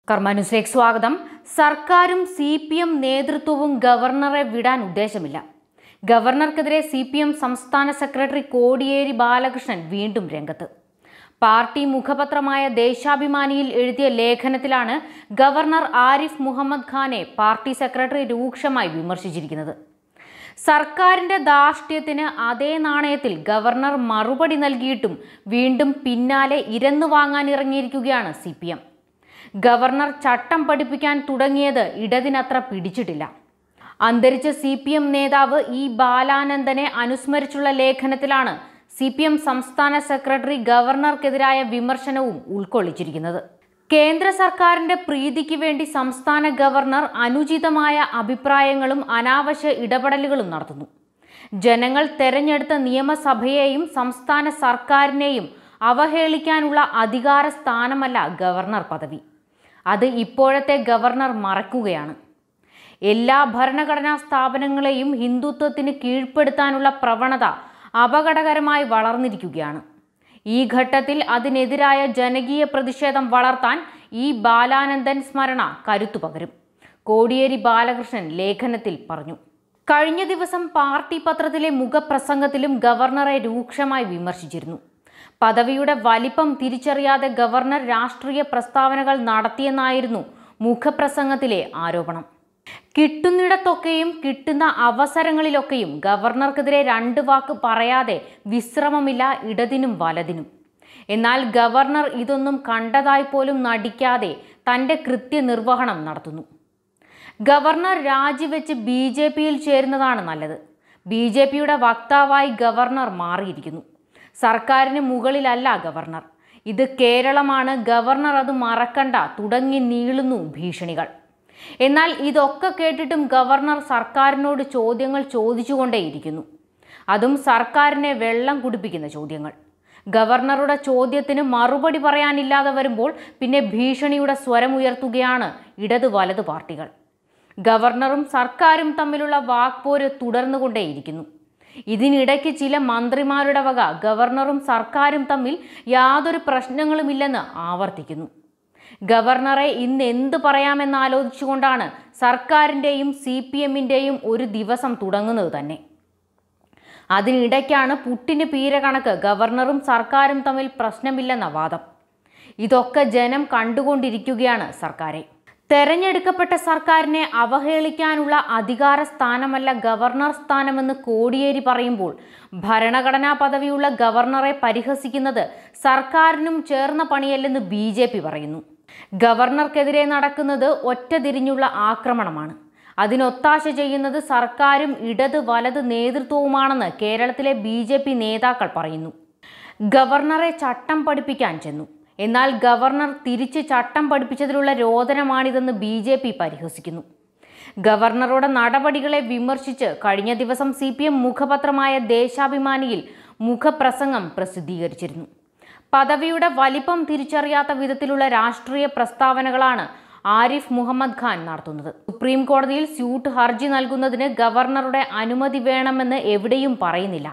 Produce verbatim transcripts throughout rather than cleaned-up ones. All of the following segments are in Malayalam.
കർമ്മ ന്യൂസിലേക്ക് സ്വാഗതം. സർക്കാരും സി പി എം നേതൃത്വവും ഗവർണറെ വിടാൻ ഉദ്ദേശമില്ല. ഗവർണർക്കെതിരെ സി പി എം സംസ്ഥാന സെക്രട്ടറി കോടിയേരി ബാലകൃഷ്ണൻ വീണ്ടും രംഗത്ത്. പാർട്ടി മുഖപത്രമായ ദേശാഭിമാനിയിൽ എഴുതിയ ലേഖനത്തിലാണ് ഗവർണർ ആരിഫ് മുഹമ്മദ് ഖാനെ പാർട്ടി സെക്രട്ടറി രൂക്ഷമായി വിമർശിച്ചിരിക്കുന്നത്. സർക്കാരിന്റെ ധാർഷ്ട്യത്തിന് അതേ നാണയത്തിൽ ഗവർണർ മറുപടി നൽകിയിട്ടും വീണ്ടും പിന്നാലെ ഇരന്നു വാങ്ങാനിറങ്ങിയിരിക്കുകയാണ് സി പി എം. ഗവർണർ ചട്ടം പഠിപ്പിക്കാൻ തുടങ്ങിയത് ഇടതിനത്ര പിടിച്ചിട്ടില്ല. അന്തരിച്ച സി പി എം നേതാവ് ഇ ബാലാനന്ദനെ അനുസ്മരിച്ചുള്ള ലേഖനത്തിലാണ് സി പി എം സംസ്ഥാന സെക്രട്ടറി ഗവർണർക്കെതിരായ വിമർശനവും ഉൾക്കൊള്ളിച്ചിരിക്കുന്നത്. കേന്ദ്ര സർക്കാരിന്റെ പ്രീതിക്ക് വേണ്ടി സംസ്ഥാന ഗവർണർ അനുചിതമായ അഭിപ്രായങ്ങളും അനാവശ്യ ഇടപെടലുകളും നടത്തുന്നു. ജനങ്ങൾ തെരഞ്ഞെടുത്ത നിയമസഭയെയും സംസ്ഥാന സർക്കാരിനെയും അവഹേളിക്കാനുള്ള അധികാര സ്ഥാനമല്ല ഗവർണർ പദവി. അത് ഇപ്പോഴത്തെ ഗവർണർ മറക്കുകയാണ്. എല്ലാ ഭരണഘടനാ സ്ഥാപനങ്ങളെയും ഹിന്ദുത്വത്തിന് കീഴ്പ്പെടുത്താനുള്ള പ്രവണത അപകടകരമായി വളർന്നിരിക്കുകയാണ്. ഈ ഘട്ടത്തിൽ അതിനെതിരായ ജനകീയ പ്രതിഷേധം വളർത്താൻ ഈ ബാലാനന്ദൻ സ്മരണ കരുത്തു പകരും, കോടിയേരി ബാലകൃഷ്ണൻ ലേഖനത്തിൽ പറഞ്ഞു. കഴിഞ്ഞ ദിവസം പാർട്ടി പത്രത്തിലെ മുഖപ്രസംഗത്തിലും ഗവർണറെ രൂക്ഷമായി വിമർശിച്ചിരുന്നു. പദവിയുടെ വലിപ്പം തിരിച്ചറിയാതെ ഗവർണർ രാഷ്ട്രീയ പ്രസ്താവനകൾ നടത്തിയെന്നായിരുന്നു മുഖപ്രസംഗത്തിലെ ആരോപണം. കിട്ടുന്നിടത്തൊക്കെയും കിട്ടുന്ന അവസരങ്ങളിലൊക്കെയും ഗവർണർക്കെതിരെ രണ്ട് വാക്ക് പറയാതെ വിശ്രമമില്ല ഇടതിനും വലതിനും. എന്നാൽ ഗവർണർ ഇതൊന്നും കണ്ടതായി പോലും നടിക്കാതെ തൻ്റെ കൃത്യനിർവഹണം നടത്തുന്നു. ഗവർണർ രാജിവെച്ച് ബി ജെ പിയിൽ ചേരുന്നതാണ് നല്ലത്. ബി ജെ പിയുടെ വക്താവായി ഗവർണർ മാറിയിരിക്കുന്നു. സർക്കാരിന് മുകളിലല്ല ഗവർണർ. ഇത് കേരളമാണ്, ഗവർണർ അത് മറക്കണ്ട തുടങ്ങി നീളുന്നു ഭീഷണികൾ. എന്നാൽ ഇതൊക്കെ കേട്ടിട്ടും ഗവർണർ സർക്കാരിനോട് ചോദ്യങ്ങൾ ചോദിച്ചുകൊണ്ടേയിരിക്കുന്നു. അതും സർക്കാരിനെ വെള്ളം കുടിപ്പിക്കുന്ന ചോദ്യങ്ങൾ. ഗവർണറുടെ ചോദ്യത്തിന് മറുപടി പറയാനില്ലാതെ വരുമ്പോൾ പിന്നെ ഭീഷണിയുടെ സ്വരമുയർത്തുകയാണ് ഇടത് വലത് പാർട്ടികൾ. ഗവർണറും സർക്കാരും തമ്മിലുള്ള വാക്പോര് തുടർന്നുകൊണ്ടേയിരിക്കുന്നു. ഇതിനിടയ്ക്ക് ചില മന്ത്രിമാരുടെ വക ഗവർണറും സർക്കാരും തമ്മിൽ യാതൊരു പ്രശ്നങ്ങളുമില്ലെന്ന് ആവർത്തിക്കുന്നു. ഗവർണറെ ഇന്ന് എന്ത് പറയാമെന്നാലോചിച്ചുകൊണ്ടാണ് സർക്കാരിൻ്റെയും സി പി എമ്മിൻ്റെയും ഒരു ദിവസം തുടങ്ങുന്നത് തന്നെ. അതിനിടയ്ക്കാണ് പുട്ടിന് പീര കണക്ക് ഗവർണറും സർക്കാരും തമ്മിൽ പ്രശ്നമില്ലെന്ന വാദം. ഇതൊക്കെ ജനം കണ്ടുകൊണ്ടിരിക്കുകയാണ് സർക്കാരെ. തെരഞ്ഞെടുക്കപ്പെട്ട സർക്കാരിനെ അവഹേളിക്കാനുള്ള അധികാര സ്ഥാനമല്ല ഗവർണർ സ്ഥാനമെന്ന് കോടിയേരി പറയുമ്പോൾ ഭരണഘടനാ പദവിയുള്ള ഗവർണറെ പരിഹസിക്കുന്നത് സർക്കാരിനും ചേർന്ന പണിയല്ലെന്ന് ബി ജെ പി പറയുന്നു. ഗവർണർക്കെതിരെ നടക്കുന്നത് ഒറ്റതിരിഞ്ഞുള്ള ആക്രമണമാണ്. അതിനൊത്താശ ചെയ്യുന്നത് സർക്കാരും ഇടത് വലത് നേതൃത്വവുമാണെന്ന് കേരളത്തിലെ ബി ജെ പി നേതാക്കൾ പറയുന്നു. ഗവർണറെ ചട്ടം പഠിപ്പിക്കാൻ ചെന്നു, എന്നാൽ ഗവർണർ തിരിച്ച് ചട്ടം പഠിപ്പിച്ചതിലുള്ള രോദനമാണിതെന്ന് ബി ജെ പി പരിഹസിക്കുന്നു. ഗവർണറുടെ നടപടികളെ വിമർശിച്ച് കഴിഞ്ഞ ദിവസം സി പി എം മുഖപത്രമായ ദേശാഭിമാനിയിൽ മുഖപ്രസംഗം പ്രസിദ്ധീകരിച്ചിരുന്നു. പദവിയുടെ വലിപ്പം തിരിച്ചറിയാത്ത വിധത്തിലുള്ള രാഷ്ട്രീയ പ്രസ്താവനകളാണ് ആരിഫ് മുഹമ്മദ് ഖാൻ നടത്തുന്നത്. സുപ്രീം കോടതിയിൽ സ്യൂട്ട് ഹർജി നൽകുന്നതിന് ഗവർണറുടെ അനുമതി വേണമെന്ന് എവിടെയും പറയുന്നില്ല.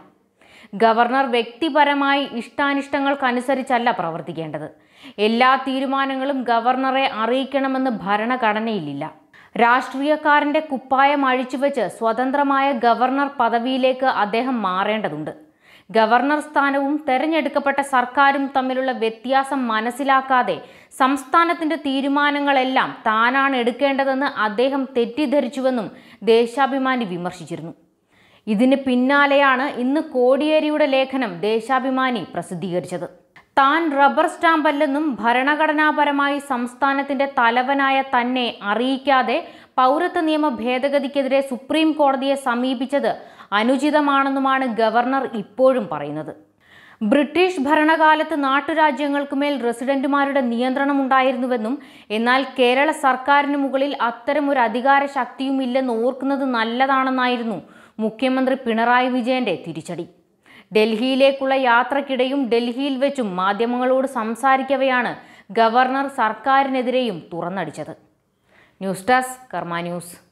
ഗവർണർ വ്യക്തിപരമായി ഇഷ്ടാനിഷ്ടങ്ങൾക്കനുസരിച്ചല്ല പ്രവർത്തിക്കേണ്ടത്. എല്ലാ തീരുമാനങ്ങളും ഗവർണറെ അറിയിക്കണമെന്ന് ഭരണഘടനയിലില്ല. രാഷ്ട്രീയക്കാരന്റെ കുപ്പായം അഴിച്ചുവെച്ച് സ്വതന്ത്രമായ ഗവർണർ പദവിയിലേക്ക് അദ്ദേഹം മാറേണ്ടതുണ്ട്. ഗവർണർ സ്ഥാനവും തെരഞ്ഞെടുക്കപ്പെട്ട സർക്കാരും തമ്മിലുള്ള വ്യത്യാസം മനസ്സിലാക്കാതെ സംസ്ഥാനത്തിന്റെ തീരുമാനങ്ങളെല്ലാം താനാണ് എടുക്കേണ്ടതെന്ന് അദ്ദേഹം തെറ്റിദ്ധരിച്ചുവെന്നും ദേശാഭിമാനി വിമർശിച്ചിരുന്നു. ഇതിന് പിന്നാലെയാണ് ഇന്ന് കോടിയേരിയുടെ ലേഖനം ദേശാഭിമാനി പ്രസിദ്ധീകരിച്ചത്. താൻ റബ്ബർ സ്റ്റാമ്പല്ലെന്നും ഭരണഘടനാപരമായി സംസ്ഥാനത്തിന്റെ തലവനായ തന്നെ അറിയിക്കാതെ പൗരത്വ നിയമ ഭേദഗതിക്കെതിരെ സുപ്രീം കോടതിയെ സമീപിച്ചത് അനുചിതമാണെന്നുമാണ് ഗവർണർ ഇപ്പോഴും പറയുന്നത്. ബ്രിട്ടീഷ് ഭരണകാലത്ത് നാട്ടുരാജ്യങ്ങൾക്കുമേൽ റെസിഡന്റുമാരുടെ നിയന്ത്രണമുണ്ടായിരുന്നുവെന്നും എന്നാൽ കേരള സർക്കാരിന് മുകളിൽ അത്തരമൊരു അധികാര ശക്തിയുമില്ലെന്ന് ഓർക്കുന്നത് നല്ലതാണെന്നായിരുന്നു മുഖ്യമന്ത്രി പിണറായി വിജയന്റെ തിരിച്ചടി. ഡൽഹിയിലേക്കുള്ള യാത്രക്കിടെയും ഡൽഹിയിൽ വെച്ചും മാധ്യമങ്ങളോട് സംസാരിക്കവെയാണ് ഗവർണർ സർക്കാരിനെതിരെയും തുറന്നടിച്ചത്. News desk Karma news.